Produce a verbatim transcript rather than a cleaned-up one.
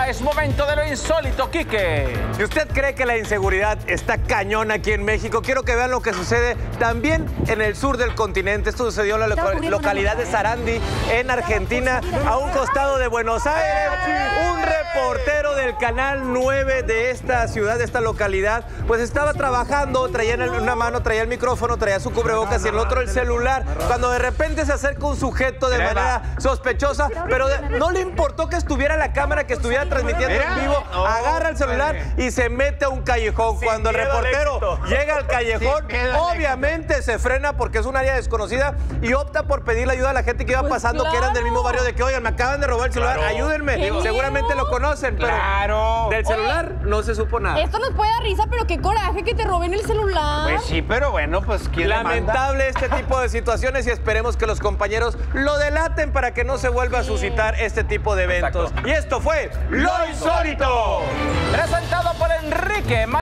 ahora es momento de lo insólito, Quique. Si usted cree que la inseguridad está cañón aquí en México, quiero que vean lo que sucede también en el sur del continente. Esto sucedió en la loca localidad de Sarandí, en Argentina, a un costado de Buenos Aires. Un reportero del Canal nueve de esta ciudad, de esta localidad, pues estaba trabajando, traía en una mano, traía el micrófono, traía su cubrebocas y en el otro el celular, cuando de repente se acerca un sujeto de manera sospechosa, pero de, no le importó que estuviera la cámara, que estuviera transmitiendo en vivo, agarra el celular y se mete a un callejón. Cuando el reportero llega al callejón, obviamente se frena porque es un área desconocida y opta por pedirle ayuda a la gente que iba pasando, que eran del mismo barrio, de que, oigan, me acaban de robar el celular, ayúdenme. Seguramente lo conocen, pero Claro. del celular no se supo nada. Esto nos puede dar risa, pero qué coraje que te roben el celular. Pues sí, pero bueno, pues ¿quién le manda? Lamentable este tipo de situaciones y esperemos que los compañeros lo delaten para que no se vuelva a suscitar este tipo de eventos. Exacto. Y esto fue Lo Insólito. Presentado por Enrique.